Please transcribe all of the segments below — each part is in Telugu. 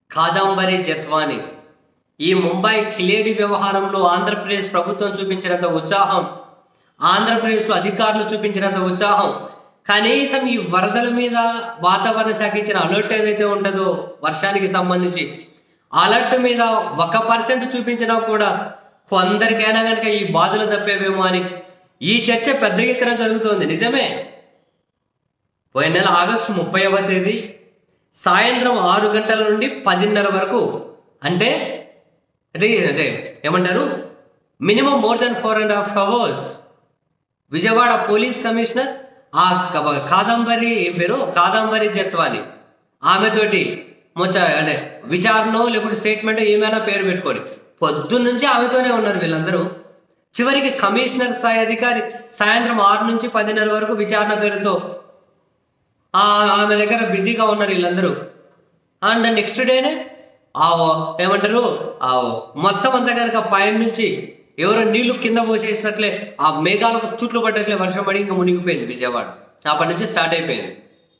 కాదంబరి జత్వాని ఈ ముంబై కిలేడి వ్యవహారంలో ఆంధ్రప్రదేశ్ ప్రభుత్వం చూపించినంత ఉత్సాహం, ఆంధ్రప్రదేశ్లో అధికారులు చూపించినంత ఉత్సాహం, కనీసం ఈ వరదల మీద వాతావరణ శాఖ ఇచ్చిన అలర్ట్ ఏదైతే ఉంటుందో వర్షానికి సంబంధించి అలర్ట్ మీద 1% చూపించినా కూడా కొందరికైనా కనుక ఈ బాధలు తప్పేవేమో అని ఈ చర్చ పెద్ద ఎత్తున జరుగుతోంది. నిజమే, పోయిన నెల ఆగస్టు 30వ తేదీ సాయంత్రం 6 గంటల నుండి 10:30 వరకు అంటే ఏమంటారు minimum more than 4.5 hours Vijayawada police commissioner ఆ కాదంబరి కాదంబరి జత్వాని ఆమెతోటి అంటే విచారణో లేకుంటే స్టేట్మెంట్ ఏమైనా పేరు పెట్టుకోండి, పొద్దున్నుంచి ఆమెతోనే ఉన్నారు వీళ్ళందరూ. చివరికి కమిషనర్ స్థాయి అధికారి సాయంత్రం 6 నుంచి 10:30 వరకు విచారణ పేరుతో ఆమె దగ్గర బిజీగా ఉన్నారు వీళ్ళందరూ. అండ్ నెక్స్ట్ డేనే ఏమంటారు మొత్తం అంతా కనుక పైన నుంచి ఎవరో నీళ్లు కింద పోసేసినట్లే ఆ మేఘాలకు తుట్లు పడ్డట్లే వర్షం పడి ఇంకా మునిగిపోయింది విజయవాడ. అప్పటి నుంచి స్టార్ట్ అయిపోయింది.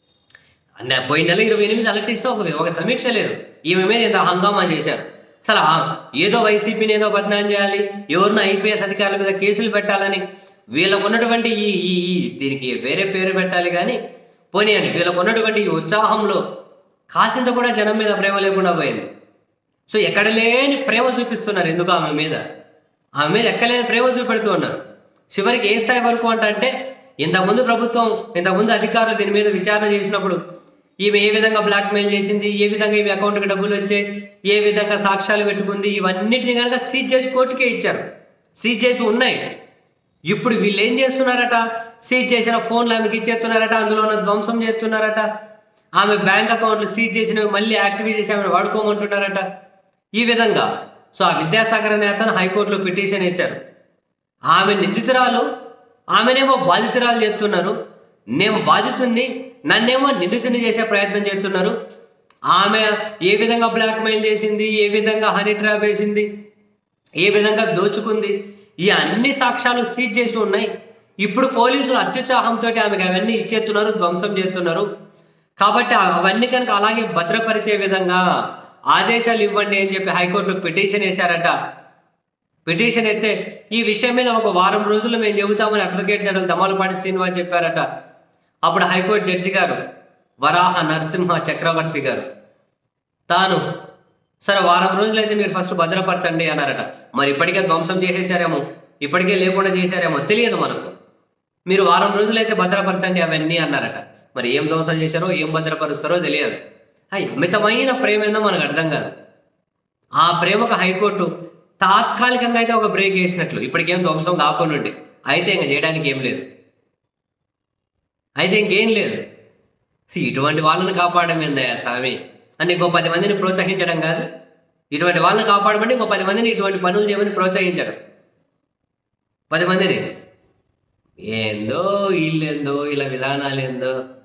అంటే పోయిన నెల 28 అలర్ట్ ఇస్తే ఒక సమీక్ష లేదు. ఈమె మీద ఎంత హంగామా చేశారు. అసలు ఏదో వైసీపీని ఏదో బదనాం చేయాలి, ఎవరినో ఐపీఎస్ అధికారుల మీద కేసులు పెట్టాలని వీళ్ళకు ఉన్నటువంటి దీనికి వేరే పేరు పెట్టాలి కానీ పోనీయండి, వీళ్ళకు ఉన్నటువంటి ఈ ఉత్సాహంలో కాసింత కూడా జనం మీద ప్రేమ లేకుండా పోయింది. సో ఎక్కడ లేని ప్రేమ చూపిస్తున్నారు. ఎందుకు ఆమె మీద ఎక్కలేని ప్రేమ చూపెడుతూ ఉన్నారు. చివరికి ఏ స్థాయి వరకు అంటే ఇంతకుముందు అధికారులు దీని మీద విచారణ చేసినప్పుడు ఈమె ఏ విధంగా బ్లాక్మెయిల్ చేసింది, ఏ విధంగా ఈమె అకౌంట్కి డబ్బులు వచ్చాయి, ఏ విధంగా సాక్ష్యాలు పెట్టుకుంది, ఇవన్నిటిని కనుక సీజ్ చేసి కోర్టుకే ఇచ్చారు. సీజ్ చేసి ఉన్నాయి. ఇప్పుడు వీళ్ళు ఏం చేస్తున్నారట, సీజ్ చేసిన ఫోన్లు ఆమెకి ఇచ్చేస్తున్నారట, అందులో ఉన్న ధ్వంసం చేస్తున్నారట, ఆమె బ్యాంక్ అకౌంట్లు సీజ్ చేసినవి మళ్ళీ యాక్టివేట్ చేసి ఆమెను వాడుకోమంటున్నారట. ఈ విధంగా సో ఆ విద్యాసాగర్ అనే అతను హైకోర్టులో పిటిషన్ వేశారు. ఆమె నిందితురాలు, ఆమెనేమో బాధితురాలు చేస్తున్నారు, నేను బాధితుడిని, నన్నేమో నిందితుని చేసే ప్రయత్నం చేస్తున్నారు. ఆమె ఏ విధంగా బ్లాక్మెయిల్ చేసింది, ఏ విధంగా హనీ ట్రాప్ వేసింది, ఏ విధంగా దోచుకుంది, ఈ అన్ని సాక్ష్యాలు సీజ్ చేసి ఉన్నాయి. ఇప్పుడు పోలీసులు అత్యుత్సాహంతో ఆమెకు అవన్నీ ఇచ్చేస్తున్నారు, ధ్వంసం చేస్తున్నారు. కాబట్టి అవన్నీ కనుక అలాగే భద్రపరిచే విధంగా ఆదేశాలు ఇవ్వండి అని చెప్పి హైకోర్టులో పిటిషన్ వేశారట. పిటిషన్ అయితే ఈ విషయం మీద ఒక వారం రోజులు మేము చెబుతామని అడ్వకేట్ జనరల్ దమాలపాటి శ్రీనివాస్ చెప్పారట. అప్పుడు హైకోర్టు జడ్జి గారు వరాహ నరసింహ చక్రవర్తి గారు తాను సరే వారం రోజులైతే మీరు ఫస్ట్ భద్రపరచండి అన్నారట. మరి ఇప్పటికే ధ్వంసం చేసేసారేమో, ఇప్పటికే లేకుండా చేశారేమో తెలియదు మనకు. మీరు వారం రోజులైతే భద్రపరచండి అవన్నీ అన్నారట. మరి ఏం ధ్వంసం చేశారో ఏం భద్రపరుస్తారో తెలియదు. అమితమైన ప్రేమ ఏందో మనకు అర్థం కాదు. ఆ ప్రేమకు హైకోర్టు తాత్కాలికంగా అయితే ఒక బ్రేక్ వేసినట్లు, ఇప్పటికేం ధ్వంసం కాకుండా అయితే ఇంకా చేయడానికి ఏం లేదు, అయితే ఇంకేం లేదు. ఇటువంటి వాళ్ళని కాపాడడం ఏందయ్యా స్వామి అని ఇంకో 10 మందిని ప్రోత్సహించడం కాదు. ఇటువంటి వాళ్ళని కాపాడమంటే ఇంకో 10 మందిని ఇటువంటి పనులు చేయమని ప్రోత్సహించడం. 10 మందిని ఏందో వీళ్ళేందో ఇలా విధానాలు ఏందో